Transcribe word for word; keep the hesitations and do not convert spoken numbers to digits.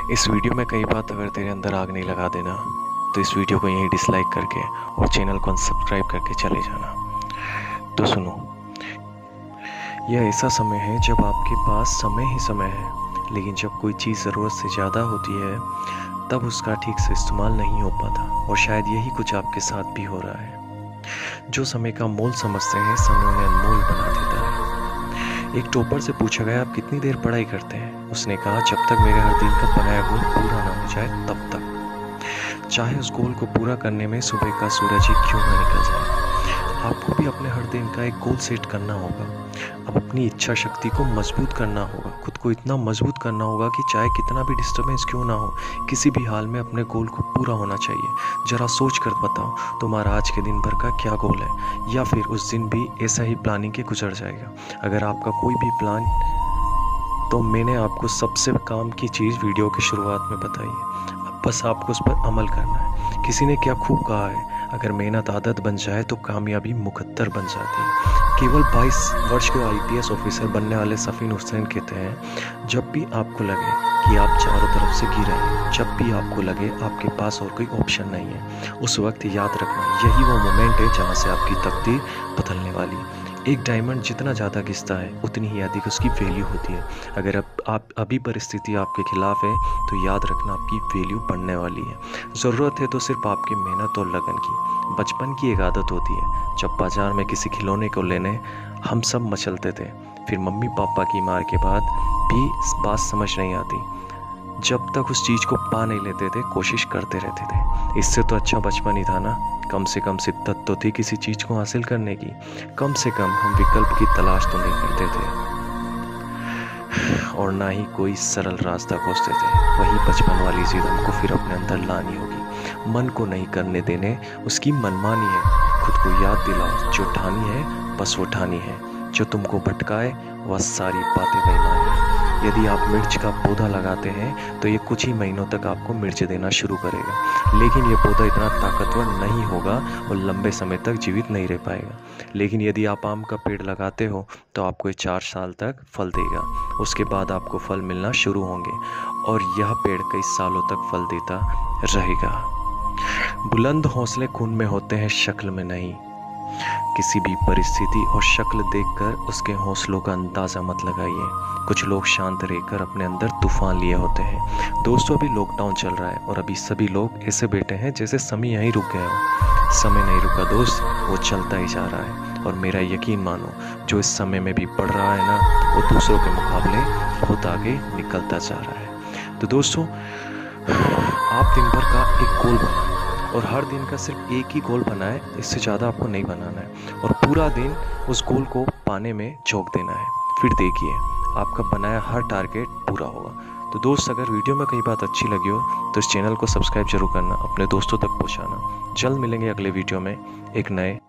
इस वीडियो में कई बात अगर तेरे अंदर आग नहीं लगा देना तो इस वीडियो को यहीं डिसलाइक करके और चैनल को अनसब्सक्राइब करके चले जाना। तो सुनो, यह ऐसा समय है जब आपके पास समय ही समय है, लेकिन जब कोई चीज़ ज़रूरत से ज़्यादा होती है तब उसका ठीक से इस्तेमाल नहीं हो पाता। और शायद यही कुछ आपके साथ भी हो रहा है। जो समय का मोल समझते हैं, समय उन्हें अनमोल बना देता है। एक टॉपर से पूछा गया, आप कितनी देर पढ़ाई करते हैं? उसने कहा, जब तक मेरे हर दिन का बनाया गोल पूरा ना हो जाए तब तक, चाहे उस गोल को पूरा करने में सुबह का सूरज ही क्यों ना निकल जाए। आपको भी अपने हर दिन का एक गोल सेट करना होगा। अब अपनी इच्छा शक्ति को मजबूत करना होगा, खुद को इतना मजबूत करना होगा कि चाहे कितना भी डिस्टर्बेंस क्यों ना हो, किसी भी हाल में अपने गोल को पूरा होना चाहिए। जरा सोच कर बताओ, तुम्हारा आज के दिन भर का क्या गोल है, या फिर उस दिन भी ऐसा ही प्लानिंग के गुजर जाएगा। अगर आपका कोई भी प्लान, तो मैंने आपको सबसे काम की चीज़ वीडियो की शुरुआत में बताई है। अब बस आपको उस पर अमल करना है। किसी ने क्या खूब कहा है, अगर मेहनत आदत बन जाए तो कामयाबी मुकद्दर बन जाती है। केवल बाईस वर्ष के आई पी एस ऑफिसर बनने वाले सफीन हुसैन कहते हैं, जब भी आपको लगे कि आप चारों तरफ से गिरे हैं, जब भी आपको लगे आपके पास और कोई ऑप्शन नहीं है, उस वक्त याद रखना, यही वो मोमेंट है जहाँ से आपकी तकदीर बदलने वाली है। एक डायमंड जितना ज़्यादा घिसता है उतनी ही अधिक उसकी वैल्यू होती है। अगर अब आप अभी परिस्थिति आपके खिलाफ है तो याद रखना, आपकी वैल्यू बढ़ने वाली है। ज़रूरत है तो सिर्फ आपकी मेहनत और लगन की। बचपन की एक आदत होती है, जब बाजार में किसी खिलौने को लेने हम सब मचलते थे, फिर मम्मी पापा की मार के बाद भी बात समझ नहीं आती। जब तक उस चीज़ को पा नहीं लेते थे, कोशिश करते रहते थे। इससे तो अच्छा बचपन ही था ना। कम से कम शिद्दत तो थी किसी चीज़ को हासिल करने की। कम से कम हम विकल्प की तलाश तो नहीं करते थे, और ना ही कोई सरल रास्ता खोजते थे। वही बचपन वाली जिद हमको फिर अपने अंदर लानी होगी। मन को नहीं करने देने, उसकी मनमानी है। खुद को याद दिलाओ, जो ठानी है बस वो ठानी है। जो तुमको भटकाए वह सारी बातें बेईमानी है। यदि आप मिर्च का पौधा लगाते हैं तो ये कुछ ही महीनों तक आपको मिर्च देना शुरू करेगा, लेकिन ये पौधा इतना ताकतवर नहीं होगा और लंबे समय तक जीवित नहीं रह पाएगा। लेकिन यदि आप आम का पेड़ लगाते हो तो आपको ये चार साल तक फल देगा। उसके बाद आपको फल मिलना शुरू होंगे और यह पेड़ कई सालों तक फल देता रहेगा। बुलंद हौसले खून में होते हैं, शक्ल में नहीं। किसी भी परिस्थिति और शक्ल देखकर उसके हौसलों का अंदाज़ा मत लगाइए। कुछ लोग शांत रहकर अपने अंदर तूफान लिए होते हैं। दोस्तों, अभी लॉकडाउन चल रहा है और अभी सभी लोग ऐसे बैठे हैं जैसे समय यहीं रुक गया हो। समय नहीं रुका दोस्त, वो चलता ही जा रहा है। और मेरा यकीन मानो, जो इस समय में भी बढ़ रहा है ना, वो दूसरों के मुकाबले बहुत आगे निकलता जा रहा है। तो दोस्तों, आप दिन भर का एक गोल बनाएं और हर दिन का सिर्फ एक ही गोल बनाएं, इससे ज़्यादा आपको नहीं बनाना है। और पूरा दिन उस गोल को पाने में झोंक देना है। फिर देखिए, आपका बनाया हर टारगेट पूरा होगा। तो दोस्त, अगर वीडियो में कई बात अच्छी लगी हो तो इस चैनल को सब्सक्राइब जरूर करना, अपने दोस्तों तक पहुंचाना। जल्द मिलेंगे अगले वीडियो में एक नए